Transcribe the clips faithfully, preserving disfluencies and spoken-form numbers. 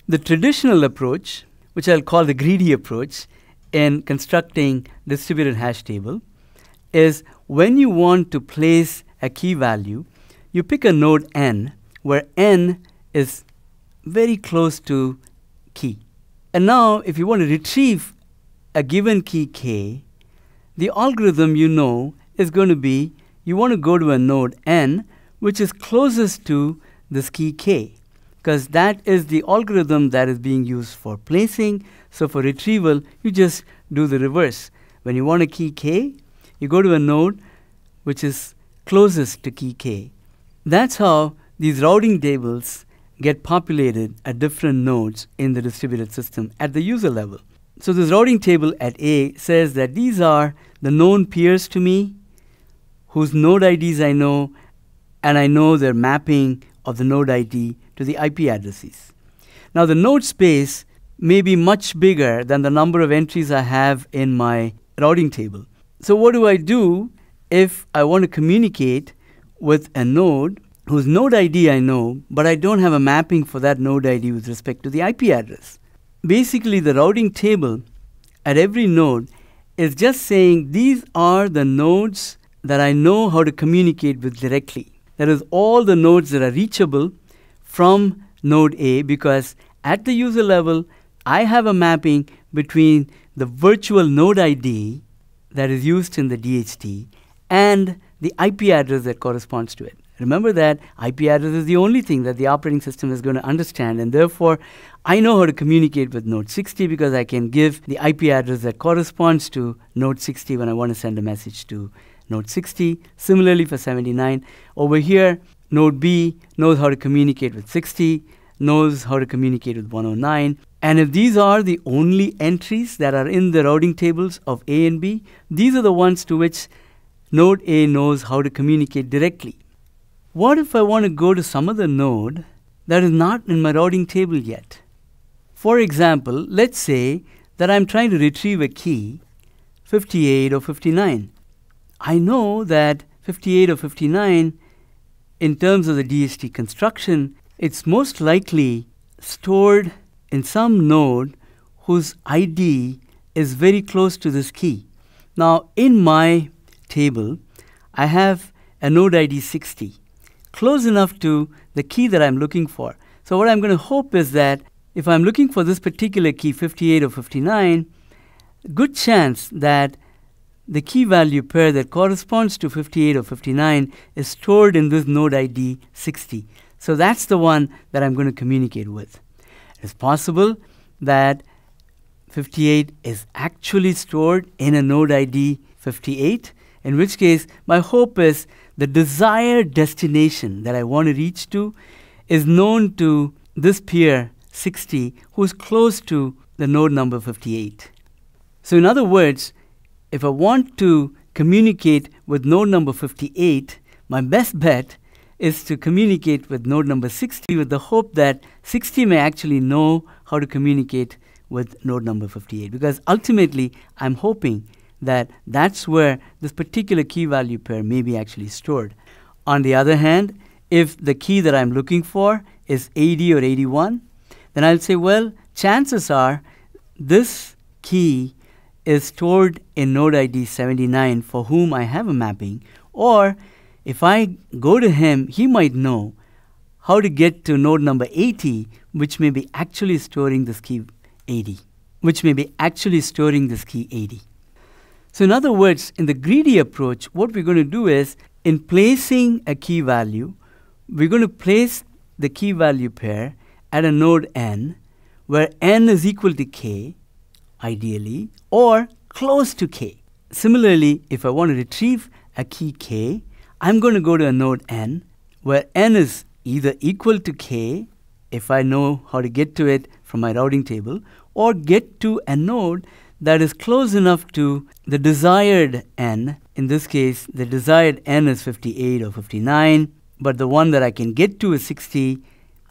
The traditional approach, which I'll call the greedy approach in constructing distributed hash table, is when you want to place a key value, you pick a node n where n is very close to key. And now if you want to retrieve a given key k, the algorithm you know is going to be you want to go to a node n which is closest to this key k, because that is the algorithm that is being used for placing. So for retrieval, you just do the reverse. When you want a key k, you go to a node which is closest to key k. That's how these routing tables get populated at different nodes in the distributed system at the user level. So this routing table at A says that these are the known peers to me, whose node I Ds I know, and I know their mapping of the node I D to the I P addresses. Now the node space may be much bigger than the number of entries I have in my routing table. So what do I do if I want to communicate with a node whose node I D I know, but I don't have a mapping for that node I D with respect to the I P address? Basically, the routing table at every node is just saying these are the nodes that I know how to communicate with directly. That is, all the nodes that are reachable from node A, because at the user level, I have a mapping between the virtual node I D that is used in the D H T and the I P address that corresponds to it. Remember that I P address is the only thing that the operating system is going to understand, and therefore I know how to communicate with node sixty because I can give the I P address that corresponds to node sixty when I want to send a message to node sixty. Similarly for seventy-nine, over here node B knows how to communicate with sixty, knows how to communicate with one oh nine, and if these are the only entries that are in the routing tables of A and B, these are the ones to which node A knows how to communicate directly. What if I want to go to some other node that is not in my routing table yet? For example, let's say that I'm trying to retrieve a key fifty-eight or fifty-nine. I know that fifty-eight or fifty-nine, in terms of the D H T construction, it's most likely stored in some node whose I D is very close to this key. Now, in my table, I have a node I D sixty, close enough to the key that I'm looking for. So what I'm going to hope is that if I'm looking for this particular key, fifty-eight or fifty-nine, good chance that the key value pair that corresponds to fifty-eight or fifty-nine is stored in this node I D sixty. So that's the one that I'm going to communicate with. It's possible that fifty-eight is actually stored in a node I D fifty-eight, in which case my hope is the desired destination that I want to reach to is known to this peer sixty, who is close to the node number fifty-eight. So in other words, if I want to communicate with node number fifty-eight, my best bet is to communicate with node number sixty with the hope that sixty may actually know how to communicate with node number fifty-eight, because ultimately I'm hoping that that's where this particular key value pair may be actually stored. On the other hand, if the key that I'm looking for is eighty or eighty-one, then I'll say, well, chances are this key is stored in node I D seventy-nine for whom I have a mapping, or if I go to him, he might know how to get to node number eighty, which may be actually storing this key eighty, which may be actually storing this key eighty. So in other words, in the greedy approach, what we're going to do is, in placing a key value, we're going to place the key value pair at a node n, where n is equal to k, ideally, or close to k. Similarly, if I want to retrieve a key k, I'm going to go to a node n, where n is either equal to k, if I know how to get to it from my routing table, or get to a node that is close enough to the desired n. In this case, the desired n is fifty-eight or fifty-nine, but the one that I can get to is sixty,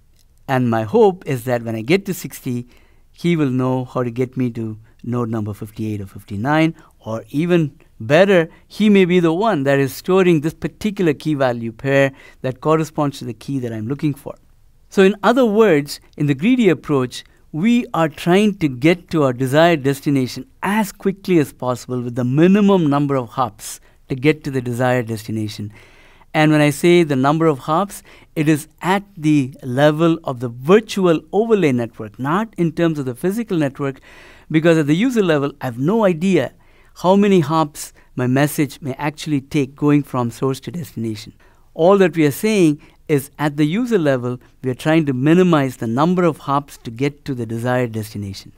and my hope is that when I get to sixty, he will know how to get me to node number fifty-eight or fifty-nine, or even better, he may be the one that is storing this particular key value pair that corresponds to the key that I'm looking for. So in other words, in the greedy approach, we are trying to get to our desired destination as quickly as possible with the minimum number of hops to get to the desired destination. And when I say the number of hops, it is at the level of the virtual overlay network, not in terms of the physical network, because at the user level, I have no idea how many hops my message may actually take going from source to destination. All that we are saying is at the user level, we are trying to minimize the number of hops to get to the desired destination.